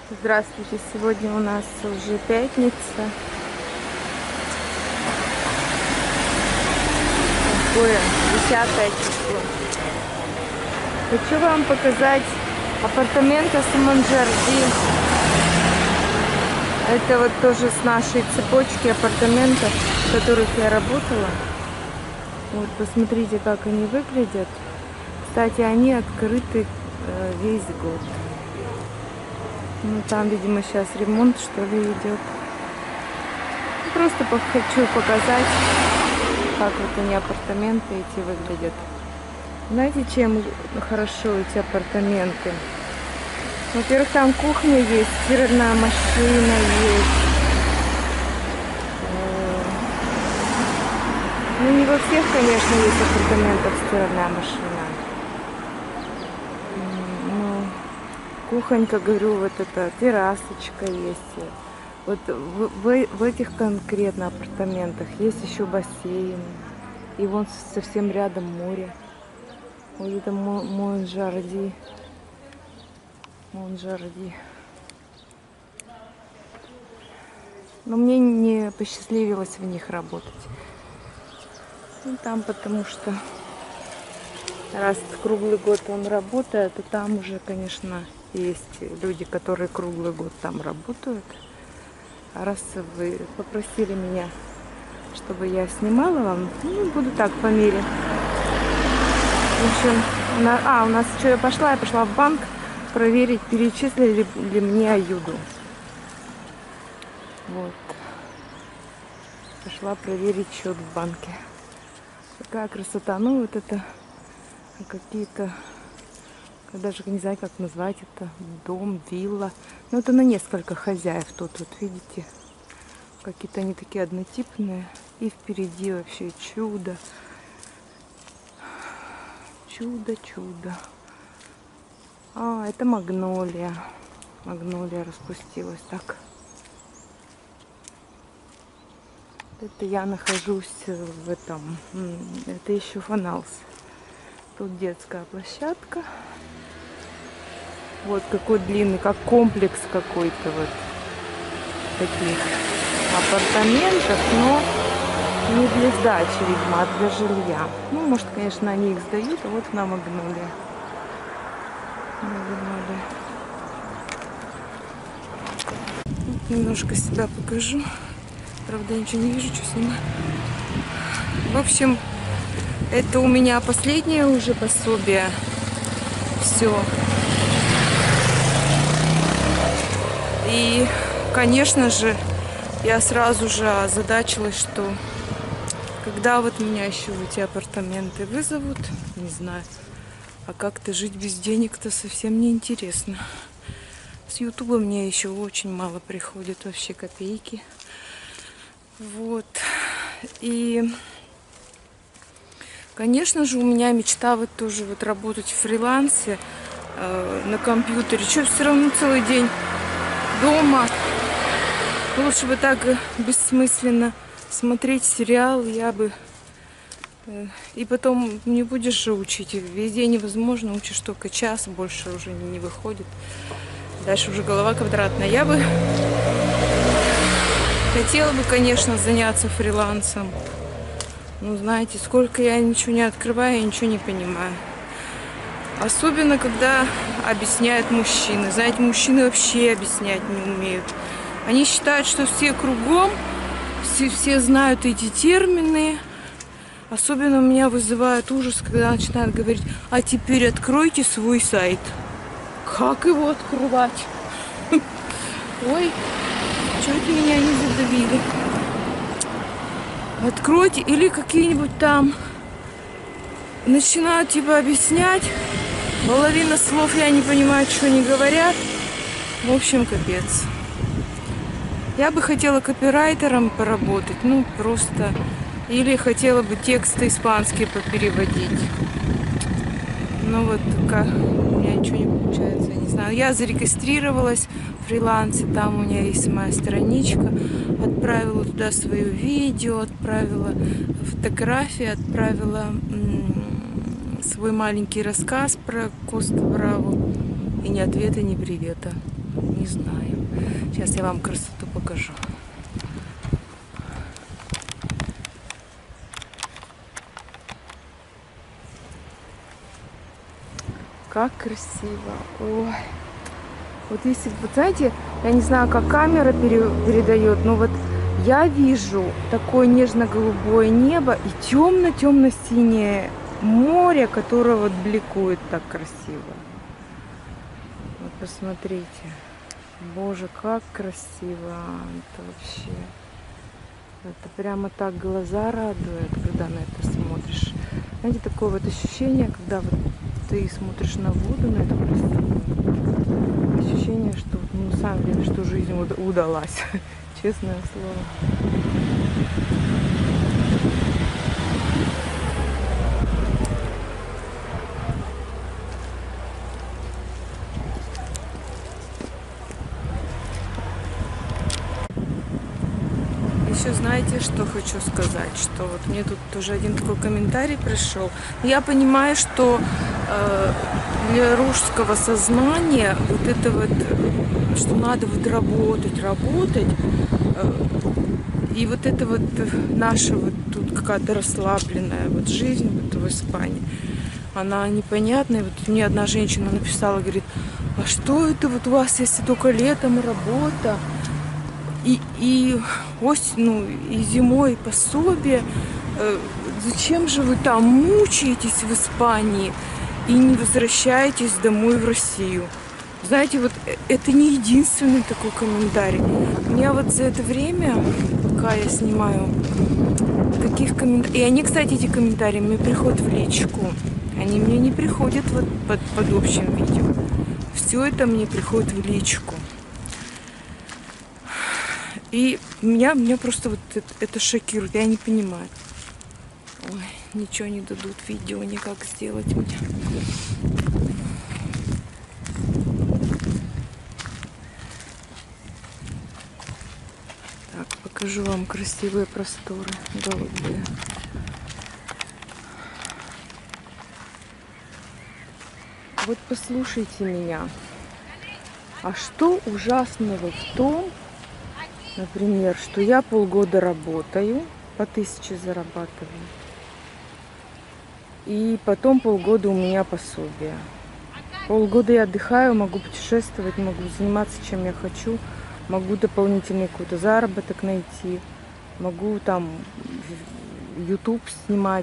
Здравствуйте, сегодня у нас уже пятница. Какое? 10 число. Хочу вам показать апартаменты Саманджарди. Это вот тоже с нашей цепочки апартаментов, в которых я работала. Вот, посмотрите, как они выглядят. Кстати, они открыты весь год. Ну, там, видимо, сейчас ремонт, что ли, идет. Просто хочу показать, как вот они, апартаменты эти, выглядят. Знаете, чем хорошо эти апартаменты? Во-первых, там кухня есть, стиральная машина есть. Ну, не во всех, конечно, есть апартаментах стиральная машина. Кухонька, говорю, вот эта террасочка есть. Вот в этих конкретно апартаментах есть еще бассейн. И вон совсем рядом море. Вот это Монжарди. Монжарди. Но мне не посчастливилось в них работать. Ну, там потому что раз круглый год он работает, то там уже, конечно, есть люди, которые круглый год там работают. А раз вы попросили меня, чтобы я снимала вам, ну, буду так по мере. В общем, у нас что, я пошла в банк проверить, перечислили ли мне аюду. Вот. Пошла проверить счет в банке. Такая красота. Ну, вот это какие-то... Я даже не знаю, как назвать это. Дом, вилла. Ну, это на несколько хозяев тут, вот видите. Какие-то они такие однотипные. И впереди вообще чудо. Чудо. А, это магнолия. Магнолия распустилась так. Это я нахожусь в этом. Это еще Фаналс. Тут детская площадка. Вот какой длинный, как комплекс какой-то вот таких апартаментов, но не для сдачи, видимо, а для жилья. Ну, может, конечно, они их сдают, а вот на Магнолия. Немножко себя покажу. Правда, я ничего не вижу, что снимаю. В общем, это у меня последнее уже пособие. Все. И, конечно же, я сразу же озадачилась, что когда вот меня еще в эти апартаменты вызовут, не знаю, а как-то жить без денег-то совсем неинтересно. С Ютуба мне еще очень мало приходит, вообще копейки. Вот. И, конечно же, у меня мечта вот тоже вот работать в фрилансе на компьютере. Что, все равно целый день дома. Лучше бы так бессмысленно смотреть сериал, я бы... И потом не будешь же учить. Везде невозможно, учишь только час, больше уже не выходит. Дальше уже голова квадратная. Я бы хотела бы, конечно, заняться фрилансом. Ну, знаете, сколько я ничего не открываю, я ничего не понимаю. Особенно, когда объясняют мужчины. Знаете, мужчины вообще объяснять не умеют. Они считают, что все кругом, все знают эти термины. Особенно меня вызывает ужас, когда начинают говорить: а теперь откройте свой сайт. Как его открывать? Ой, чуть меня не задавили. Откройте, или какие-нибудь там начинают типа объяснять. Половина слов я не понимаю, что они говорят. В общем, капец. Я бы хотела копирайтером поработать. Ну, просто... Или хотела бы тексты испанские попереводить. Но вот как у меня ничего не получается, я не знаю. Я зарегистрировалась в фрилансе, там у меня есть моя страничка. Отправила туда свое видео, отправила фотографии, отправила свой маленький рассказ про Коста Браво. И ни ответа, ни привета. Не знаю. Сейчас я вам красоту покажу. Как красиво. Ой. Вот если, вот знаете, я не знаю, как камера передает, но вот я вижу такое нежно-голубое небо и темно-темно-синее море, которое вот бликует так красиво. Вот посмотрите. Боже, как красиво. Это вообще... Это прямо так глаза радует, когда на это смотришь. Знаете, такое вот ощущение, когда вот ты смотришь на воду, на эту красоту. Ощущение, что, ну, на самом деле, что жизнь удалась. Честное слово. Еще знаете, что хочу сказать? Что вот мне тут тоже один такой комментарий пришел. Я понимаю, что для русского сознания вот это вот, что надо вот работать, и вот это вот наша вот тут какая-то расслабленная вот жизнь вот в Испании, она непонятная. Вот мне одна женщина написала, говорит, а что это вот у вас, если только летом работа, и осенью, и зимой пособие, зачем же вы там мучаетесь в Испании и не возвращаетесь домой в Россию? Знаете, вот это не единственный такой комментарий. У меня вот за это время, пока я снимаю, таких комментариев... И они, кстати, эти комментарии мне приходят в личку. Они мне не приходят вот под общим видео. Все это мне приходит в личку. И меня просто вот это шокирует. Я не понимаю. Ой, ничего не дадут видео никак сделать мне. Так, покажу вам красивые просторы голубые. Вот послушайте меня. А что ужасного в том, например, что я полгода работаю, по 1000 зарабатываю, и потом полгода у меня пособие. Полгода я отдыхаю, могу путешествовать, могу заниматься чем я хочу, могу дополнительный какой-то заработок найти, могу там YouTube снимать.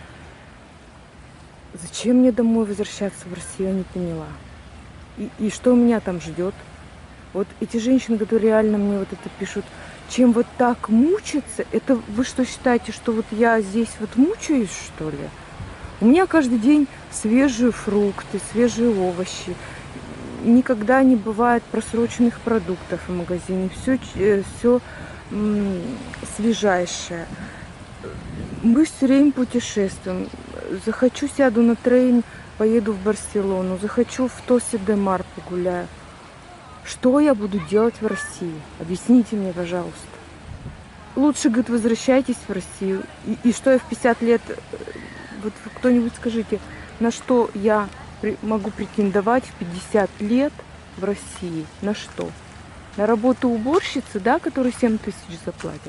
Зачем мне домой возвращаться в Россию, я не поняла. И что меня там ждет? Вот эти женщины, которые реально мне вот это пишут, чем вот так мучиться, это вы что считаете, что вот я здесь вот мучаюсь, что ли? У меня каждый день свежие фрукты, свежие овощи. Никогда не бывает просроченных продуктов в магазине. Все свежайшее. Мы все время путешествуем. Захочу, сяду на трейн, поеду в Барселону. Захочу в Тосе-де-Мар погуляю. Что я буду делать в России? Объясните мне, пожалуйста. Лучше, говорит, возвращайтесь в Россию. И что я в 50 лет... Вот кто-нибудь скажите, на что я могу претендовать в 50 лет в России? На что? На работу уборщицы, да, которую 7000 заплатят?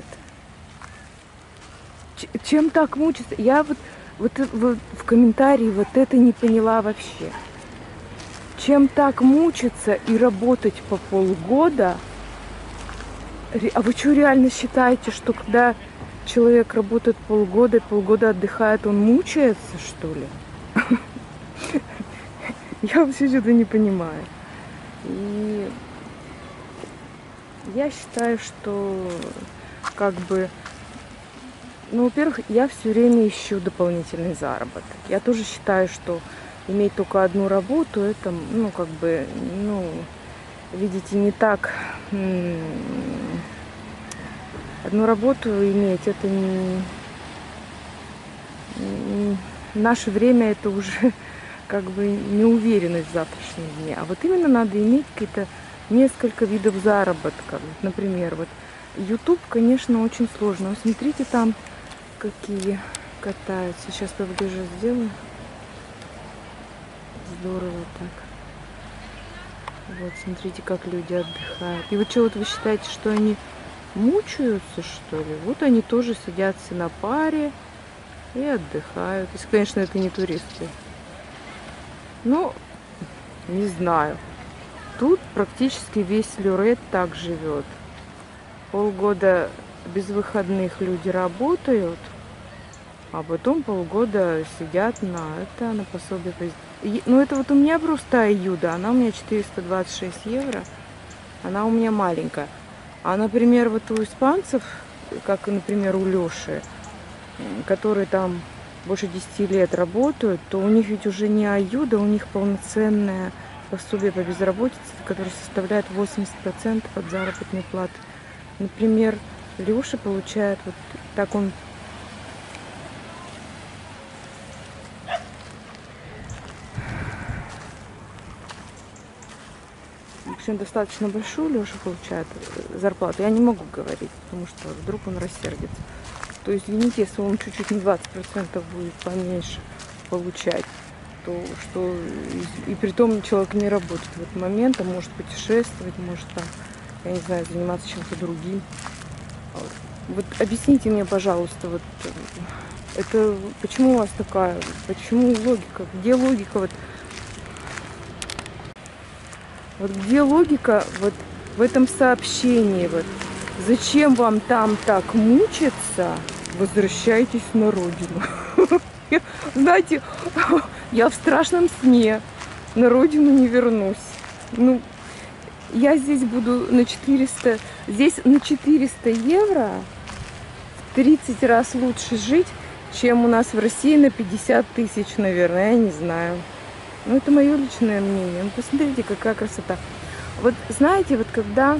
Чем так мучиться? Я вот в комментарии вот это не поняла вообще. Чем так мучиться и работать по полгода? А вы что, реально считаете, что когда человек работает полгода и полгода отдыхает, он мучается, что ли? Я вообще что-то не понимаю. И я считаю, что как бы... Ну, во-первых, я все время ищу дополнительный заработок. Я тоже считаю, что иметь только одну работу, это, ну, как бы, ну, видите, не так. Одну работу иметь, это не... В наше время это уже как бы неуверенность в завтрашнем дне. А вот именно надо иметь какие-то несколько видов заработка. Например, вот YouTube, конечно, очень сложно. Вот смотрите, там какие катаются. Сейчас поближе сделаю. Здорово так. Вот, смотрите, как люди отдыхают. И вот что, вот вы считаете, что они мучаются, что ли? Вот они тоже садятся на паре и отдыхают. Если, конечно, это не туристы. Ну, не знаю. Тут практически весь Лорет так живет. Полгода без выходных люди работают, а потом полгода сидят на пособие. Ну, это вот у меня просто Аюда. Она у меня 426 евро. Она у меня маленькая. А, например, вот у испанцев, как, например, у Лёши, которые там больше 10 лет работают, то у них ведь уже не Аюда, у них полноценное пособие по безработице, которое составляет 80% от заработной платы. Например, Лёша получает, вот так он в общем, достаточно большую Лёша получает зарплату. Я не могу говорить, потому что вдруг он рассердится. То есть, извините, если он чуть-чуть на 20% будет поменьше получать, то что и при том человек не работает в этот момент, а может путешествовать, может там, я не знаю, заниматься чем-то другим. Вот объясните мне, пожалуйста, вот это почему у вас такая, почему логика, где логика вот где логика вот в этом сообщении вот? Зачем вам там так мучиться? Возвращайтесь на родину. Знаете, я в страшном сне на родину не вернусь. Ну, я здесь буду на 400, здесь на 400 евро в 30 раз лучше жить, чем у нас в России на 50 тысяч, наверное, я не знаю. Ну, это мое личное мнение. Ну, посмотрите, какая красота. Вот знаете, вот когда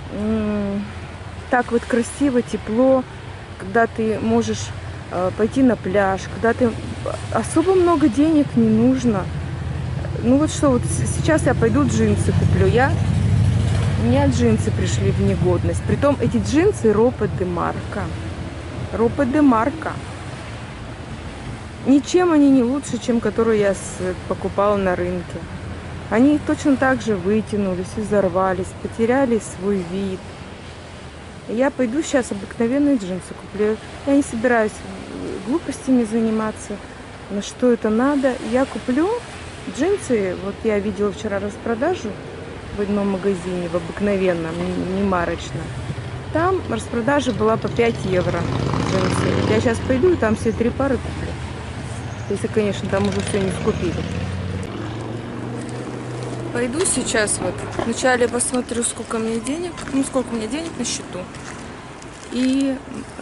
так вот красиво, тепло, когда ты можешь пойти на пляж, когда ты особо много денег не нужно. Ну вот что, вот сейчас я пойду джинсы куплю. У меня джинсы пришли в негодность. Притом эти джинсы Ропа де Марка. Ропа де Марка. Ничем они не лучше, чем которые я покупала на рынке. Они точно так же вытянулись, изорвались, потеряли свой вид. Я пойду сейчас обыкновенные джинсы куплю. Я не собираюсь глупостями заниматься. На что это надо? Я куплю джинсы. Вот я видела вчера распродажу в одном магазине, в обыкновенном, не марочном. Там распродажа была по 5 евро джинсы. Я сейчас пойду и там все 3 пары куплю. Если, конечно, там уже все не скупили. Пойду сейчас вот. Вначале посмотрю, сколько мне денег. Ну, сколько у меня денег на счету. И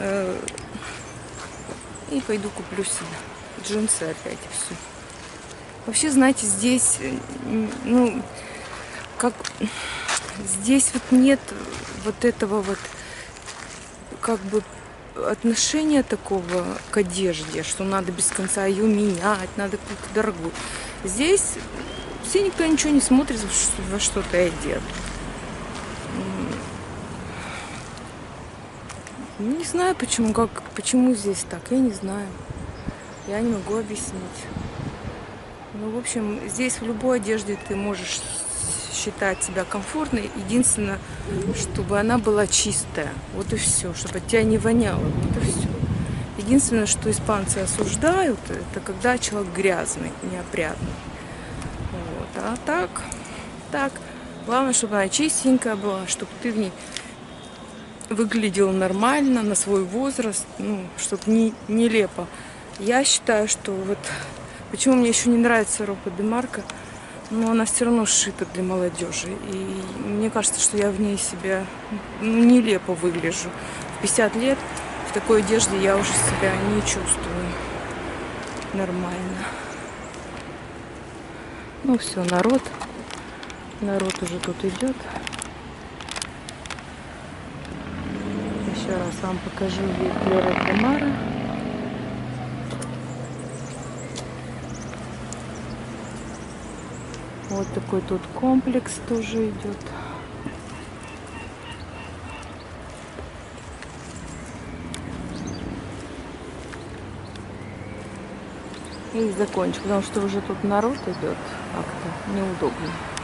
пойду куплю себе джинсы опять и все. Вообще, знаете, здесь, ну, как здесь вот нет вот этого вот, как бы, отношения такого к одежде, что надо без конца ее менять, надо какую-то дорогую. Здесь все никто ничего не смотрит, во что ты одет. Не знаю, почему здесь так, я не знаю. Я не могу объяснить. Ну, в общем, здесь в любой одежде ты можешь считать себя комфортной. Единственное, чтобы она была чистая. Вот и все. Чтобы от тебя не воняло. Вот и все. Единственное, что испанцы осуждают, это когда человек грязный, неопрятный. Вот. А так. Главное, чтобы она чистенькая была, чтобы ты в ней выглядел нормально, на свой возраст, ну, чтобы не нелепо. Я считаю, что вот почему мне еще не нравится Ропа де Марка, но она все равно сшита для молодежи. И мне кажется, что я в ней себя нелепо выгляжу. В 50 лет в такой одежде я уже себя не чувствую нормально. Ну все, народ уже тут идет. Еще раз вам покажу вид Лорет де Мара. Вот такой тут комплекс тоже идет. И закончу, потому что уже тут народ идет, как-то неудобно.